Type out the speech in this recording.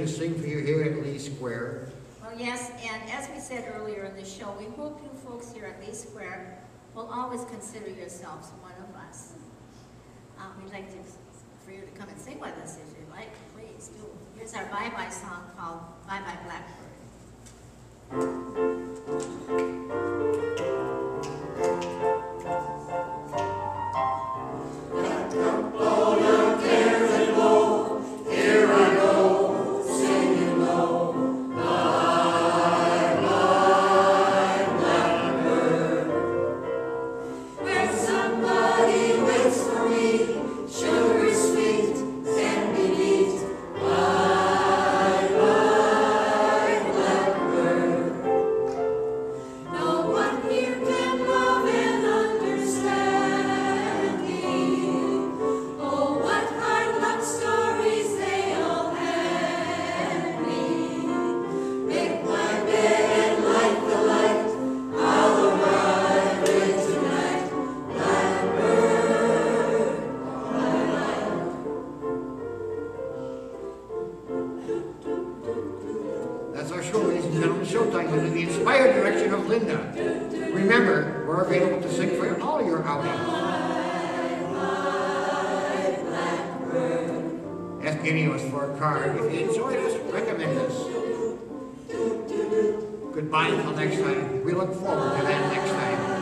to sing for you here at Lee Square. Well, yes, and as we said earlier in the show, we hope you folks here at Lee Square will always consider yourselves one of us. We'd like for you to come and sing with us if you'd like. Please do. Here's our bye-bye song called Bye Bye Blackbird. That's our show, ladies and gentlemen. Showtime under the inspired direction of Linda. Remember, we're available to sing for all your outings. Ask any of us for a card. If you enjoyed us, recommend us. Goodbye until next time. We look forward to that next time.